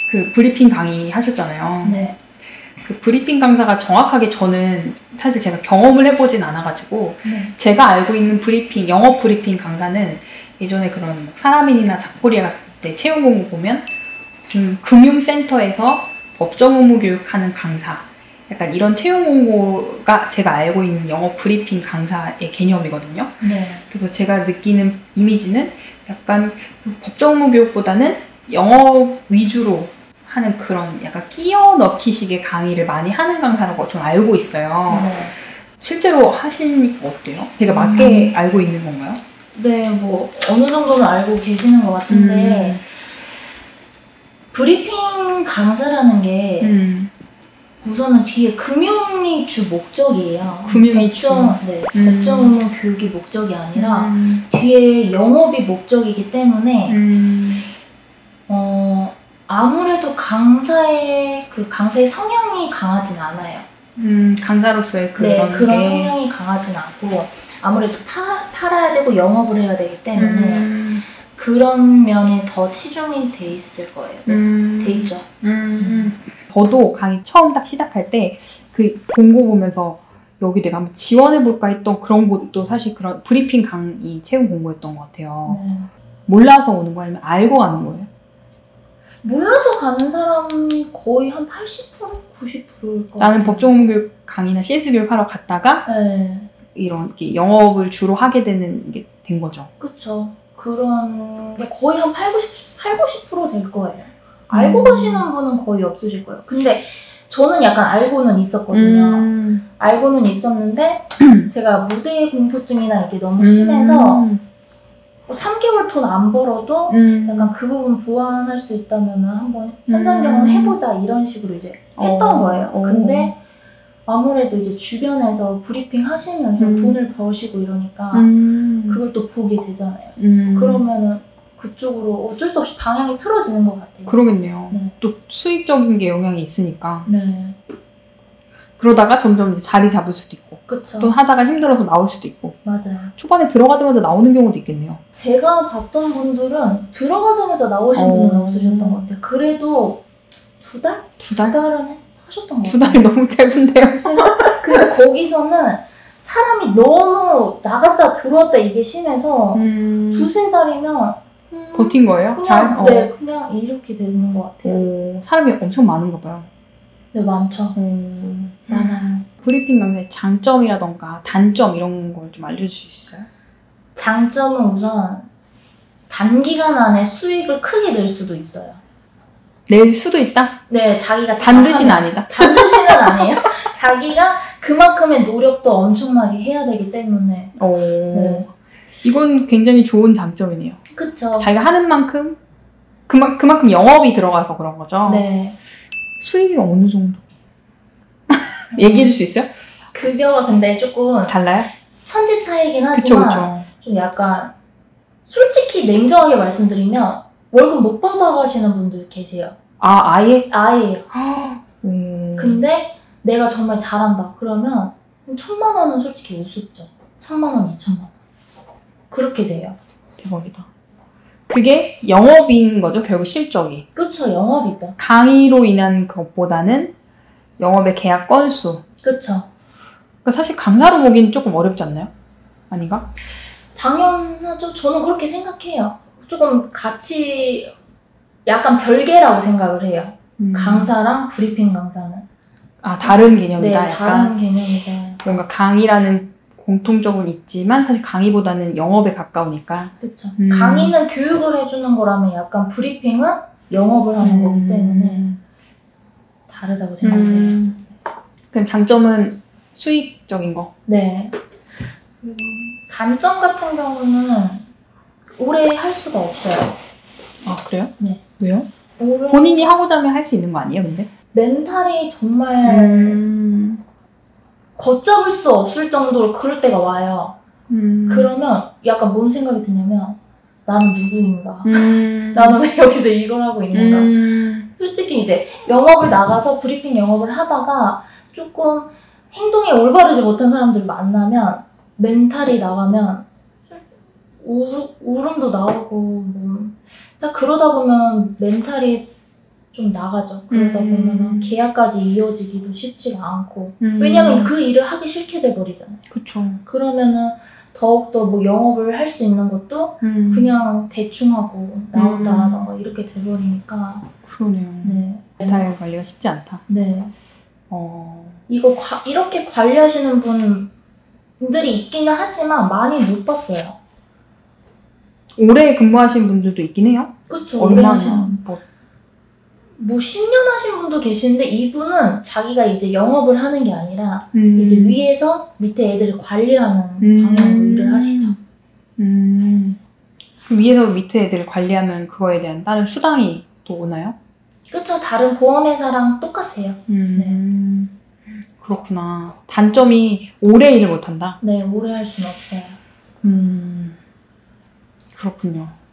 그 브리핑 강의 하셨잖아요. 네. 그 브리핑 강사가 정확하게 저는 사실 제가 경험을 해보진 않아가지고 네. 제가 알고 있는 브리핑, 영업 브리핑 강사는 예전에 그런 사람인이나 잡코리아 같은 때 채용 공고 보면 금융센터에서 법정 의무 교육하는 강사, 약간 이런 채용 공고가 제가 알고 있는 영업 브리핑 강사의 개념이거든요. 네. 그래서 제가 느끼는 이미지는 약간 법정 의무 교육보다는 영업 위주로 하는 그런 약간 끼워 넣기식의 강의를 많이 하는 강사라고 저는 알고 있어요. 네. 실제로 하시니까 어때요? 제가 맞게 알고 있는 건가요? 네, 뭐 어느 정도는 알고 계시는 것 같은데 브리핑 강사라는 게 우선은 뒤에 금융이 주 목적이에요. 금융이 법정 의무 교육이 목적이 아니라 뒤에 영업이 목적이기 때문에 아무래도 강사의 성향이 강하진 않아요. 강사로서의 그런 성향이 강하진 않고 아무래도 팔아야 되고 영업을 해야 되기 때문에 그런 면에 더 치중이 돼 있을 거예요. 돼 있죠. 저도 강의 처음 딱 시작할 때 그 공고 보면서 여기 내가 한번 지원해볼까 했던 그런 것도 사실 그런 브리핑 강의 채용 공고였던 것 같아요. 몰라서 오는 거 아니면 알고 가는 거예요? 몰라서 가는 사람이 거의 한 80%? 90%일 것 같아요. 나는 법정 교육 강의나 CS 교육 하러 갔다가 이런 영업을 주로 하게 되는 게 된 거죠. 그쵸. 그런 게 거의 한 80-90% 될 거예요. 알고 가시는 분은 거의 없으실 거예요. 근데 저는 약간 알고는 있었거든요. 알고는 있었는데 제가 무대 공포증이나 이게 너무 심해서 3개월 돈 안 벌어도 약간 그 부분 보완할 수 있다면 한번 현장 경험 해보자 이런 식으로 이제 했던 거예요. 근데 아무래도 이제 주변에서 브리핑 하시면서 돈을 버시고 이러니까 그걸 또 보게 되잖아요. 그러면은 그쪽으로 어쩔 수 없이 방향이 틀어지는 것 같아요. 그러겠네요. 네. 또 수익적인 게 영향이 있으니까. 네. 그러다가 점점 이제 자리 잡을 수도 있고. 그쵸. 또 하다가 힘들어서 나올 수도 있고. 맞아요. 초반에 들어가자마자 나오는 경우도 있겠네요. 제가 봤던 분들은 들어가자마자 나오신 분은 없으셨던 것 같아요. 그래도 2달? 2달은 하셨던 것 같아요. 2달이 너무 짧은데요? 근데 거기서는 사람이 너무 나갔다 들어왔다 이게 심해서 2-3달이면 버틴 거예요? 그냥, 네, 그냥 이렇게 되는 것 같아요. 사람이 엄청 많은가 봐요. 네, 많죠. 많아요. 브리핑 강사의 장점이라던가 단점 이런 걸 좀 알려줄 수 있어요? 장점은 우선 단기간 안에 수익을 크게 낼 수도 있어요. 낼 수도 있다? 네, 자기가 반드시는 아니다. 반드시는 아니에요. 자기가 그만큼의 노력도 엄청나게 해야 되기 때문에. 네. 이건 굉장히 좋은 장점이네요. 그쵸. 자기가 하는 만큼 그만큼 영업이 들어가서 그런 거죠. 네. 수익이 어느 정도? 얘기해 줄 수 있어요? 급여가 근데 조금 달라요? 천지 차이긴 하지만 그쵸. 좀 약간 솔직히 냉정하게 말씀드리면 월급 못 받아가시는 분들 계세요. 아예? 아예요. 근데 내가 정말 잘한다 그러면 1,000만 원은 솔직히 우습죠. 1,000만 원, 2,000만 원 그렇게 돼요. 대박이다. 그게 영업인 거죠, 결국 실적이. 그쵸, 영업이죠. 강의로 인한 것보다는 영업의 계약 건수. 그쵸. 그러니까 사실 강사로 보기는 조금 어렵지 않나요? 아닌가? 당연하죠. 저는 그렇게 생각해요. 조금 같이 약간 별개라고 생각을 해요. 강사랑 브리핑 강사는. 다른 개념이다. 네, 약간. 다른 개념이다. 뭔가 강의라는 공통적으로 있지만 사실 강의보다는 영업에 가까우니까. 그렇죠. 강의는 교육을 해주는 거라면 약간 브리핑은 영업을 하는 거기 때문에 다르다고 생각해요. 그럼 장점은 수익적인 거. 네. 그리고 단점 같은 경우는 오래 할 수가 없어요. 아, 그래요? 네. 왜요? 본인이 하고자 하면 할 수 있는 거 아니에요, 근데? 멘탈이 정말 걷잡을 수 없을 정도로 그럴 때가 와요. 그러면 약간 뭔 생각이 드냐면 나는 누구인가? 나는 왜 여기서 이걸 하고 있는 건가? 솔직히 이제 영업을 나가서 브리핑 영업을 하다가 조금 행동이 올바르지 못한 사람들을 만나면 멘탈이 나가면 울음도 나오고 자 그러다 보면 멘탈이 좀 나가죠. 그러다 보면은 계약까지 이어지기도 쉽지가 않고 음. 왜냐면 그 일을 하기 싫게 돼버리잖아요. 그쵸. 그러면은 더욱더 뭐 영업을 할 수 있는 것도 그냥 대충 하고 나온다라던가 이렇게 돼버리니까 그러네요. 네. 멘탈 관리가 쉽지 않다. 네. 이거 이렇게 관리하시는 분들이 있기는 하지만 많이 못 봤어요. 오래 근무하신 분들도 있긴 해요? 그쵸. 얼마나? 뭐 10년 하신 분도 계시는데 이분은 자기가 이제 영업을 하는 게 아니라 이제 위에서 밑에 애들을 관리하는 방향으로 일을 하시죠. 위에서 밑에 애들을 관리하면 그거에 대한 다른 수당이 또 오나요? 그쵸. 다른 보험회사랑 똑같아요. 네. 그렇구나. 단점이 오래 일을 못한다? 네. 오래 할 수는 없어요. 그렇군요.